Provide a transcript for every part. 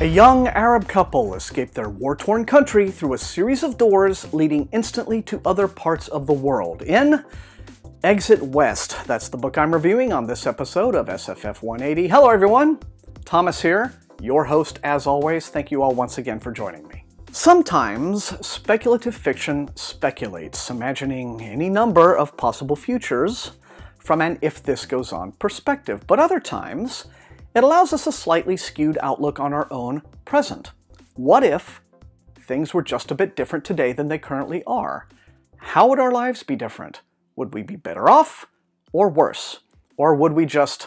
A young Arab couple escaped their war-torn country through a series of doors leading instantly to other parts of the world in Exit West. That's the book I'm reviewing on this episode of SFF 180. Hello everyone, Thomas here, your host as always. Thank you all once again for joining me. Sometimes speculative fiction speculates, imagining any number of possible futures from an if this goes on perspective, but other times it allows us a slightly skewed outlook on our own present. What if things were just a bit different today than they currently are? How would our lives be different? Would we be better off or worse? Or would we just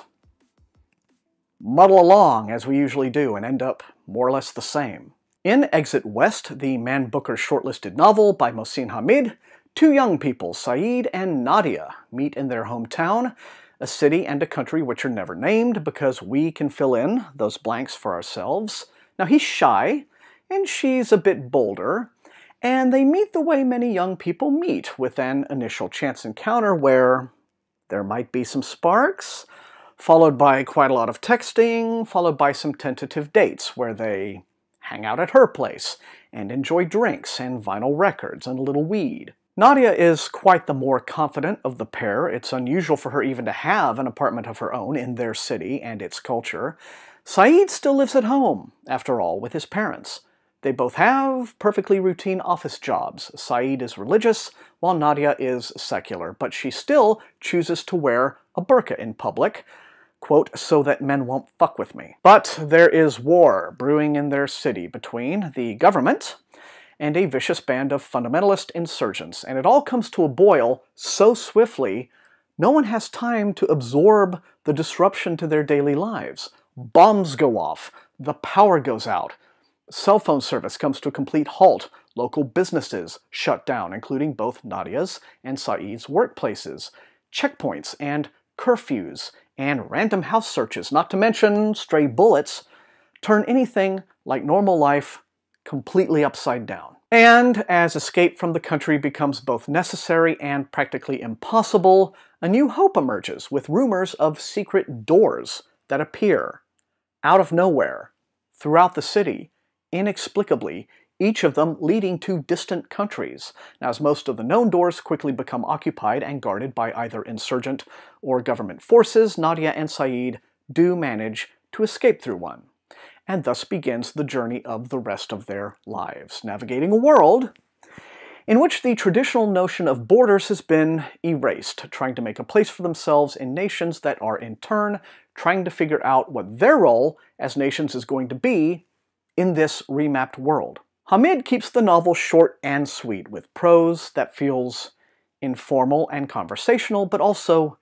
muddle along as we usually do and end up more or less the same? In Exit West, the Man Booker shortlisted novel by Mohsin Hamid, two young people, Saeed and Nadia, meet in their hometown, a city and a country which are never named because we can fill in those blanks for ourselves. Now he's shy, and she's a bit bolder, and they meet the way many young people meet, with an initial chance encounter where there might be some sparks, followed by quite a lot of texting, followed by some tentative dates where they hang out at her place and enjoy drinks and vinyl records and a little weed. Nadia is quite the more confident of the pair. It's unusual for her even to have an apartment of her own in their city and its culture. Saeed still lives at home, after all, with his parents. They both have perfectly routine office jobs. Saeed is religious, while Nadia is secular, but she still chooses to wear a burqa in public, quote, so that men won't fuck with me. But there is war brewing in their city between the government and a vicious band of fundamentalist insurgents, and it all comes to a boil so swiftly, no one has time to absorb the disruption to their daily lives. Bombs go off, the power goes out, cell phone service comes to a complete halt, local businesses shut down, including both Nadia's and Saeed's workplaces, checkpoints and curfews, and random house searches, not to mention stray bullets, turn anything like normal life completely upside down. And as escape from the country becomes both necessary and practically impossible, a new hope emerges with rumors of secret doors that appear out of nowhere throughout the city, inexplicably, each of them leading to distant countries. Now, as most of the known doors quickly become occupied and guarded by either insurgent or government forces, Nadia and Saeed do manage to escape through one. And thus begins the journey of the rest of their lives, navigating a world in which the traditional notion of borders has been erased, trying to make a place for themselves in nations that are in turn trying to figure out what their role as nations is going to be in this remapped world. Hamid keeps the novel short and sweet, with prose that feels informal and conversational, but also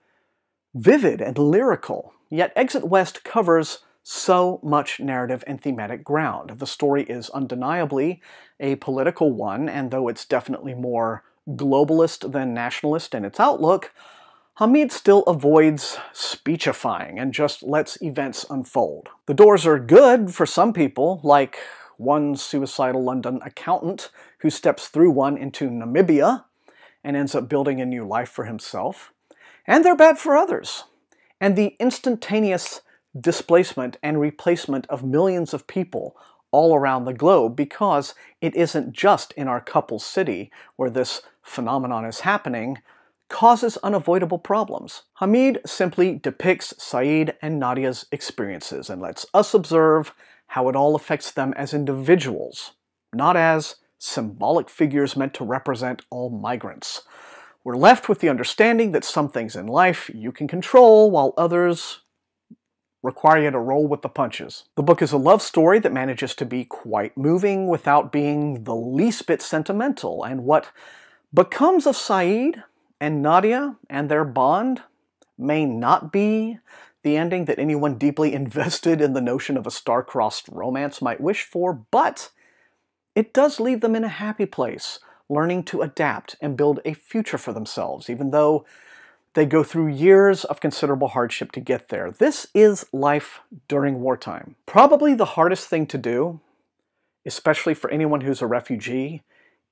vivid and lyrical. Yet Exit West covers so much narrative and thematic ground. The story is undeniably a political one, and though it's definitely more globalist than nationalist in its outlook, Hamid still avoids speechifying and just lets events unfold. The doors are good for some people, like one suicidal London accountant who steps through one into Namibia and ends up building a new life for himself. And they're bad for others. And the instantaneous displacement and replacement of millions of people all around the globe, because it isn't just in our couple's city where this phenomenon is happening, causes unavoidable problems. Hamid simply depicts Saeed and Nadia's experiences and lets us observe how it all affects them as individuals, not as symbolic figures meant to represent all migrants. We're left with the understanding that some things in life you can control, while others require you to roll with the punches. The book is a love story that manages to be quite moving without being the least bit sentimental, and what becomes of Saeed and Nadia and their bond may not be the ending that anyone deeply invested in the notion of a star-crossed romance might wish for, but it does leave them in a happy place, learning to adapt and build a future for themselves, even though they go through years of considerable hardship to get there. This is life during wartime. Probably the hardest thing to do, especially for anyone who's a refugee,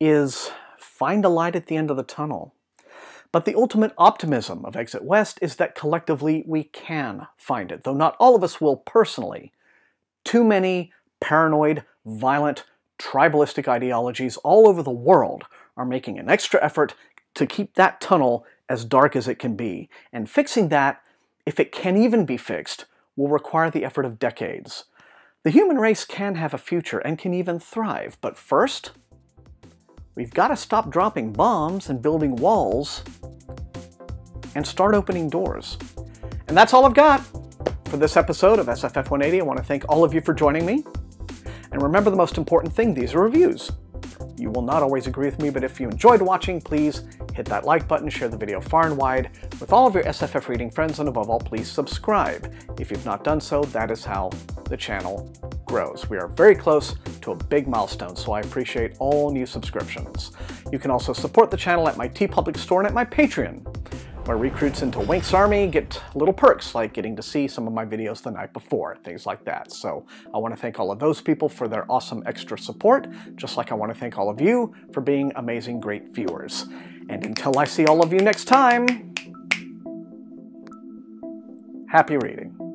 is find a light at the end of the tunnel. But the ultimate optimism of Exit West is that collectively we can find it, though not all of us will personally. Too many paranoid, violent, tribalistic ideologies all over the world are making an extra effort to keep that tunnel as dark as it can be. And fixing that, if it can even be fixed, will require the effort of decades. The human race can have a future and can even thrive, but first, we've got to stop dropping bombs and building walls and start opening doors. And that's all I've got for this episode of SFF 180. I want to thank all of you for joining me. And remember the most important thing, these are reviews. You will not always agree with me, but if you enjoyed watching, please hit that like button, share the video far and wide with all of your SFF reading friends, and above all, please subscribe. If you've not done so, that is how the channel grows. We are very close to a big milestone, so I appreciate all new subscriptions. You can also support the channel at my TeePublic store and at my Patreon, where recruits into Wink's Army get little perks like getting to see some of my videos the night before, things like that. So I want to thank all of those people for their awesome extra support, just like I want to thank all of you for being amazing, great viewers. And until I see all of you next time, happy reading.